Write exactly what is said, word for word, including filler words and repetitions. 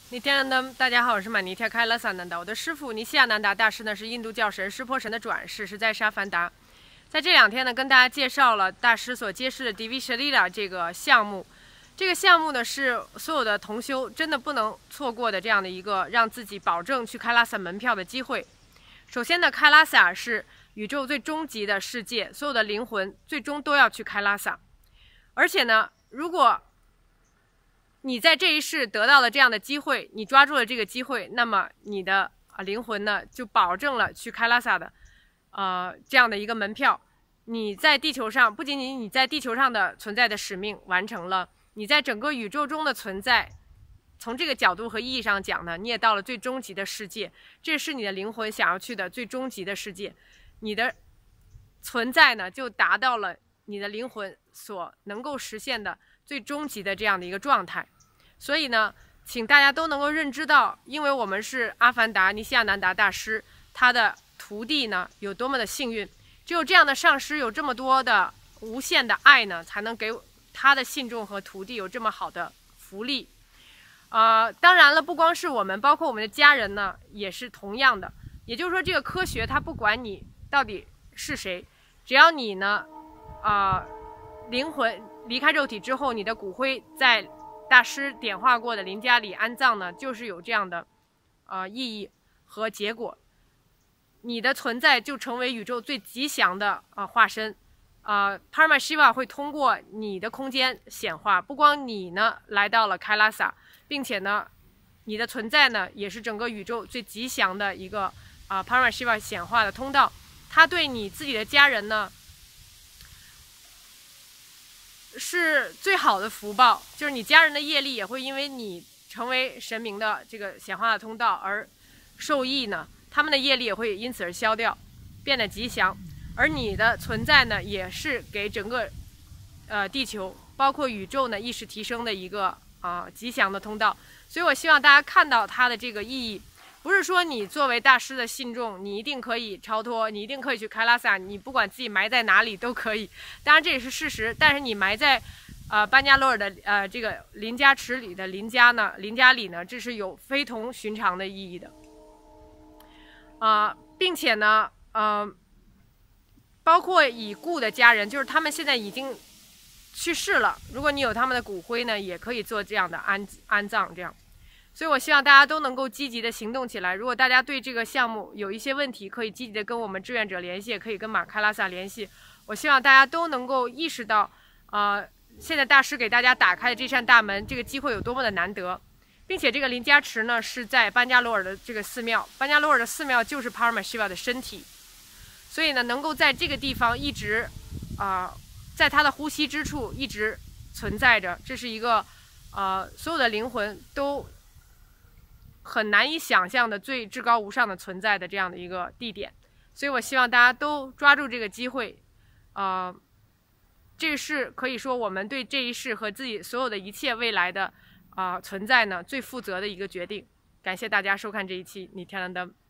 尼天南达，大家好，我是玛尼特开拉萨南达。我的师傅尼西亚南达大师呢，是印度教神湿婆神的转世，是在沙凡达。在这两天呢，跟大家介绍了大师所揭示的 Divishalila 这个项目。这个项目呢，是所有的同修真的不能错过的这样的一个让自己保证去开拉萨门票的机会。首先呢，开拉萨是宇宙最终极的世界，所有的灵魂最终都要去开拉萨。而且呢，如果你在这一世得到了这样的机会，你抓住了这个机会，那么你的啊灵魂呢就保证了去开拉萨的，呃这样的一个门票。你在地球上，不仅仅你在地球上的存在的使命完成了，你在整个宇宙中的存在，从这个角度和意义上讲呢，你也到了最终极的世界，这是你的灵魂想要去的最终极的世界。你的存在呢，就达到了你的灵魂所能够实现的最终极的这样的一个状态。所以呢，请大家都能够认知到，因为我们是阿凡达尼西亚南达大师他的徒弟呢，有多么的幸运。只有这样的上师有这么多的无限的爱呢，才能给他的信众和徒弟有这么好的福利。呃，当然了，不光是我们，包括我们的家人呢，也是同样的。也就是说，这个科学它不管你到底是谁，只要你呢，啊、呃，灵魂离开肉体之后，你的骨灰在大师点化过的林家里安葬呢，就是有这样的呃意义和结果。你的存在就成为宇宙最吉祥的啊、呃、化身。呃 Parama Shiva 会通过你的空间显化，不光你呢来到了开拉萨，并且呢你的存在呢也是整个宇宙最吉祥的一个啊、呃、Parama Shiva 显化的通道。他对你自己的家人呢是最好的福报，就是你家人的业力也会因为你成为神明的这个显化的通道而受益呢，他们的业力也会因此而消掉，变得吉祥。而你的存在呢，也是给整个呃地球，包括宇宙呢意识提升的一个啊、呃、吉祥的通道。所以我希望大家看到它的这个意义，不是说你作为大师的信众，你一定可以超脱，你一定可以去开拉萨，你不管自己埋在哪里都可以。当然这也是事实，但是你埋在呃班加罗尔的呃这个林家池里的林家呢，林家里呢，这是有非同寻常的意义的。啊、呃，并且呢，呃，包括已故的家人，就是他们现在已经去世了，如果你有他们的骨灰呢，也可以做这样的安安葬，这样。所以我希望大家都能够积极的行动起来。如果大家对这个项目有一些问题，可以积极的跟我们志愿者联系，也可以跟马开拉萨联系。我希望大家都能够意识到，呃，现在大师给大家打开的这扇大门，这个机会有多么的难得。并且这个林家池呢是在班加罗尔的这个寺庙，班加罗尔的寺庙就是 Parama Shiva 的身体，所以呢，能够在这个地方一直啊、呃，在他的呼吸之处一直存在着，这是一个呃所有的灵魂都很难以想象的最至高无上的存在的这样的一个地点。所以我希望大家都抓住这个机会，呃，这是可以说我们对这一世和自己所有的一切未来的啊、呃、存在呢最负责的一个决定。感谢大家收看这一期《你天蓝灯》。